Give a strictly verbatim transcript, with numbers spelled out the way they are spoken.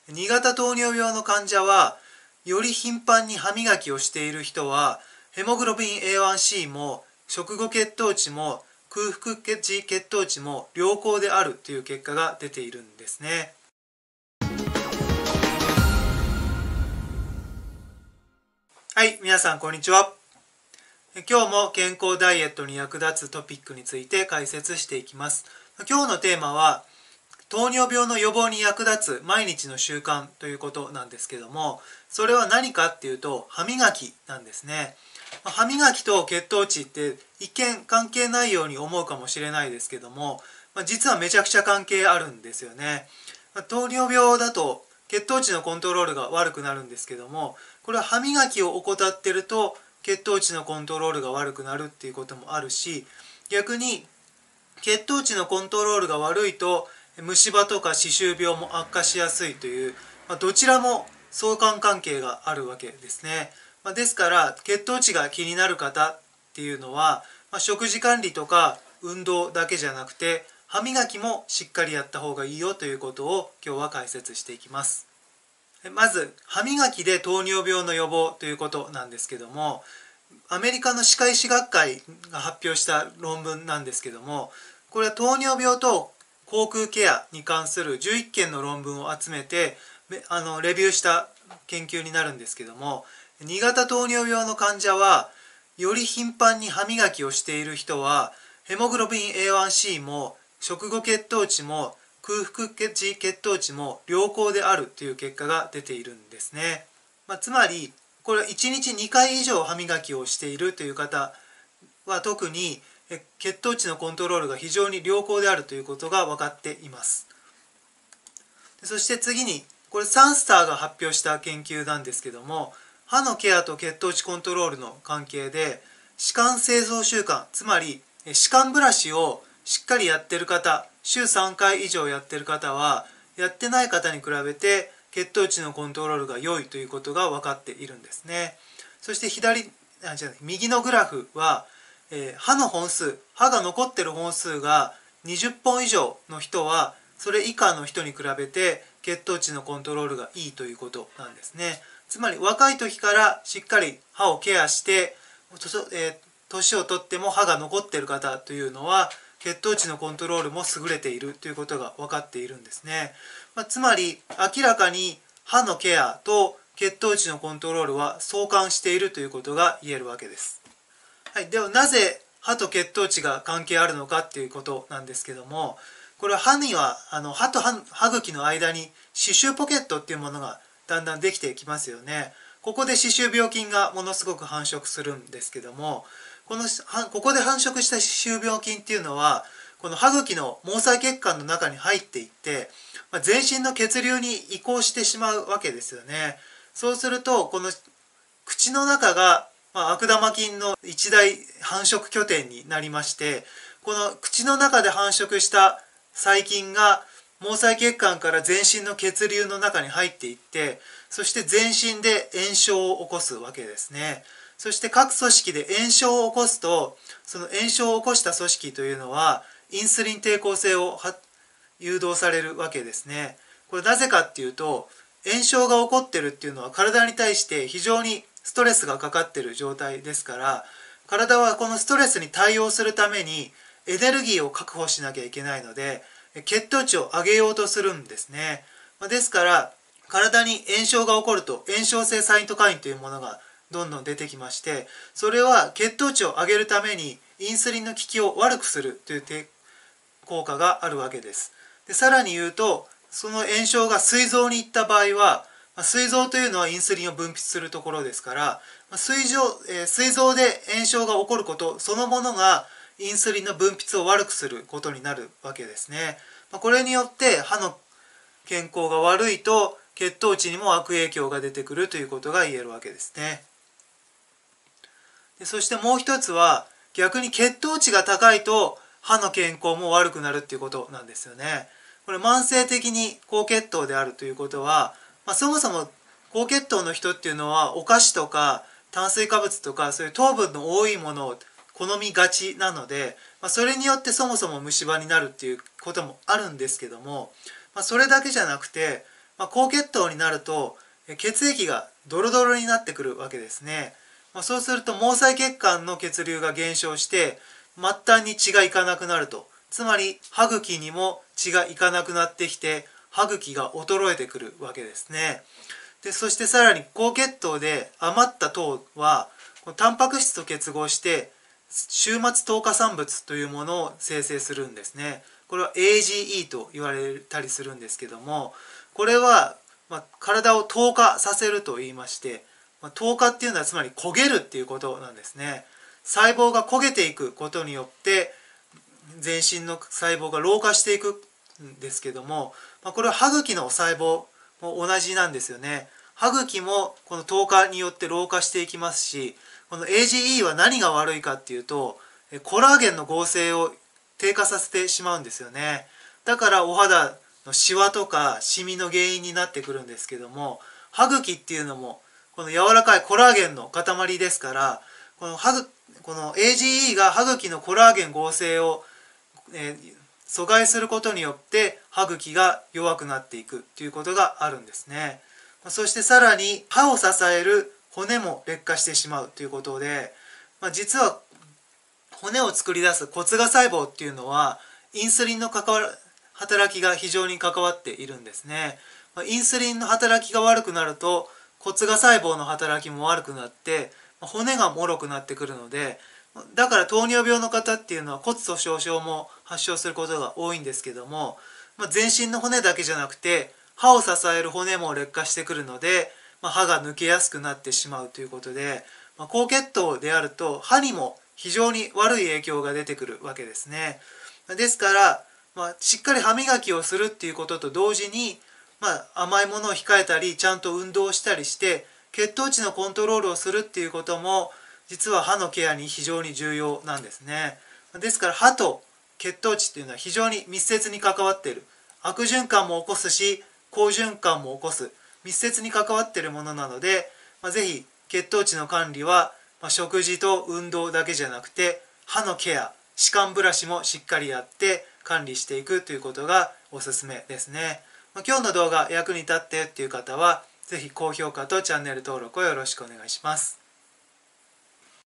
に型糖尿病の患者は、より頻繁に歯磨きをしている人は、ヘモグロビン エーワンシー も食後血糖値も空腹時血糖値も良好であるという結果が出ているんですね。はい、皆さんこんにちは。今日も健康ダイエットに役立つトピックについて解説していきます。今日のテーマは糖尿病の予防に役立つ毎日の習慣ということなんですけども、それは何かっていうと歯磨きなんですね。歯磨きと血糖値って一見関係ないように思うかもしれないですけども、実はめちゃくちゃ関係あるんですよね。糖尿病だと血糖値のコントロールが悪くなるんですけども、これは歯磨きを怠ってると血糖値のコントロールが悪くなるっていうこともあるし、逆に血糖値のコントロールが悪いと虫歯とか歯周病も悪化しやすいという、まあ、どちらも相関関係があるわけですね。まあ、ですから血糖値が気になる方っていうのは、まあ、食事管理とか運動だけじゃなくて歯磨きもしっかりやった方がいいよということを今日は解説していきます。まず歯磨きで糖尿病の予防ということなんですけども、アメリカの歯科医師学会が発表した論文なんですけども、これは糖尿病と口腔ケアに関するじゅういっけんの論文を集めてあのレビューした研究になるんですけども、に型糖尿病の患者はより頻繁に歯磨きをしている人はヘモグロビン エーワンシー も食後血糖値も空腹時血糖値も良好であるという結果が出ているんですね。まあ、つまりこれはいちにちにかい以上歯磨きをしているという方は特に血糖値のコントロールが非常に良好であるということが分かっています。そして次にこれサンスターが発表した研究なんですけども、歯のケアと血糖値コントロールの関係で歯間清掃習慣、つまり歯間ブラシをしっかりやってる方、週さんかい以上やってる方はやってない方に比べて血糖値のコントロールが良いということが分かっているんですね。そして左あじゃ右のグラフは、えー、歯の本数、歯が残ってる本数がにじゅっぽん以上の人はそれ以下の人に比べて血糖値のコントロールがいいということなんですね。つまり若い時からしっかり歯をケアして年をとっても歯が残っている方というのは血糖値のコントロールも優れているということが分かっているんですね。まあ、つまり明らかに歯のケアと血糖値のコントロールは相関しているということが言えるわけです。はい、ではなぜ歯と血糖値が関係あるのかっていうことなんですけども、これは歯にはあの歯と 歯, 歯茎の間に歯周ポケットっていうものがだんだんできてきますよね。ここで歯周病菌がものすごく繁殖するんですけども、このここで繁殖した歯周病菌っていうのはこの歯茎の毛細血管の中に入っていって、まあ、全身の血流に移行してしまうわけですよね。そうするとこの口の中が、まあ、悪玉菌の一大繁殖拠点になりまして、この口の中で繁殖した細菌が毛細血管から全身の血流の中に入っていって、そして全身で炎症を起こすわけですね。そして各組織で炎症を起こすと、その炎症を起こした組織というのはインスリン抵抗性を誘導されるわけですね。これなぜかっていうと、炎症が起こってるっていうのは体に対して非常にストレスがかかっている状態ですから、体はこのストレスに対応するためにエネルギーを確保しなきゃいけないので、血糖値を上げようとするんですね。ですから体に炎症が起こると炎症性サイトカインというものがどんどん出てきまして、それは血糖値を上げるためにインスリンの効きを悪くするという効果があるわけです。でさらに言うと、その炎症が膵臓に行った場合は、膵臓というのはインスリンを分泌するところですから、膵臓、えー、膵臓で炎症が起こることそのものがインスリンの分泌を悪くすることになるわけですね。これによって歯の健康が悪いと血糖値にも悪影響が出てくるということが言えるわけですね。でそしてもう一つは逆に血糖値が高いと歯の健康も悪くなるっていうことなんですよね。これ慢性的に高血糖であるということは、まあ、そもそも高血糖の人っていうのはお菓子とか炭水化物とかそういう糖分の多いものを好みがちなので、まあ、それによってそもそも虫歯になるっていうこともあるんですけども、まあ、それだけじゃなくてまあ、高血糖になると血液がドロドロになってくるわけですね。まあ、そうすると毛細血管の血流が減少して末端に血がいかなくなると、つまり歯茎にも血がいかなくなってきて歯茎が衰えてくるわけですね。でそしてさらに高血糖で余った糖はタンパク質と結合して終末糖化産物というものを生成するんですね。これは エージーイー と言われたりするんですけども、これはまあ体を糖化させると言いまして、まあ、糖化っていうのはつまり焦げるっていうことなんですね。細胞が焦げていくことによって全身の細胞が老化していくんですけども、まあ、これは歯茎の細胞も同じなんですよね。歯茎もこの糖化によって老化していきますし、この エージーイー は何が悪いかっていうと、コラーゲンの合成を低下させてしまうんですよね。だからお肌のシワとかシミの原因になってくるんですけども、歯茎っていうのもこの柔らかいコラーゲンの塊ですから、この歯この エージーイー が歯茎のコラーゲン合成を、えー、阻害することによって歯茎が弱くなっていくということがあるんですね。そしてさらに歯を支える骨も劣化してしまうということで、まあ、実は骨を作り出す骨芽細胞っていうのはインスリンの関わる働きが非常に関わっているんですね。まあ、インスリンの働きが悪くなると骨芽細胞の働きも悪くなって骨が脆くなってくるので、だから糖尿病の方っていうのは骨粗しょう症も発症することが多いんですけども、まあ、全身の骨だけじゃなくて歯を支える骨も劣化してくるので、まあ、歯が抜けやすくなってしまうということで、まあ、高血糖であると歯にも非常に悪い影響が出てくるわけですね。ですから、まあ、しっかり歯磨きをするっていうことと同時に、まあ、甘いものを控えたりちゃんと運動をしたりして血糖値のコントロールをするっていうことも実は歯のケアに非常に重要なんですね。ですから歯と血糖値っていうのは非常に密接に関わっている。悪循環も起こすし好循環も起こす密接に関わっているものなので、まあ、ぜひ血糖値の管理は、まあ、食事と運動だけじゃなくて歯のケア、歯間ブラシもしっかりやって管理していくということがおすすめですね。まあ、今日の動画役に立ってっていう方はぜひ高評価とチャンネル登録をよろしくお願いします。